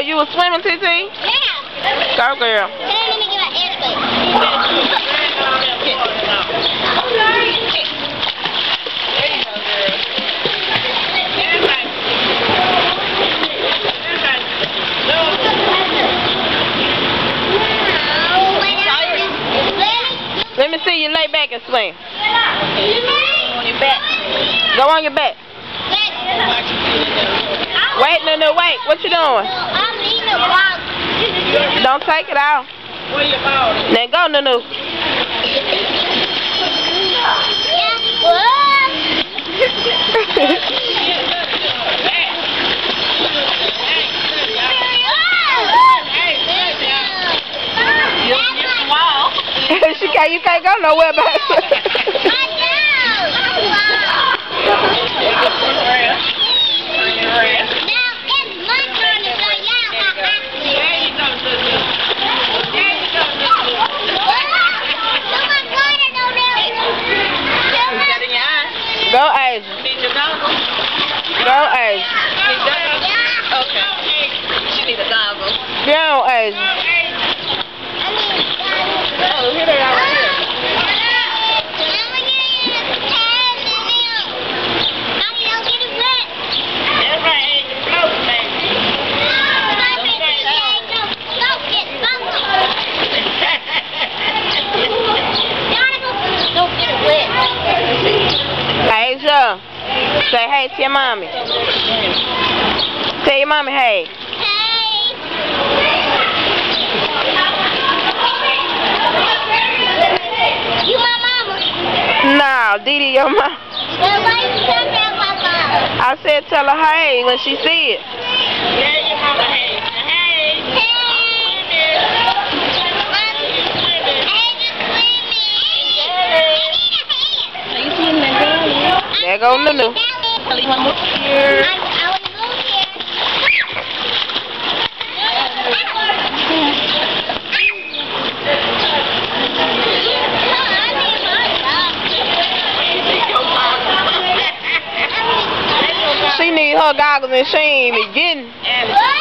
you was swimming, TT? Yeah. Go, girl. Let me get my ass wet. Let me see you lay back and swim. On your back. Go on your back. Wait, no, wait. What you doing? I'm eating a box. Don't take it out. Where your ball? Now go, Nunu. You can't go nowhere back. Go, Asia. Go, Asia. Okay. She need a goggle. Go, Asia. Oh, here they are right here. Asia, say hey to your mommy. Tell your mommy hey. You my mama? No, Didi your mom. Well, why you tell me about my mama? I said tell her hey when she see it. Yeah, your mama hey. There go Nunu. She need her goggles and she ain't even getting.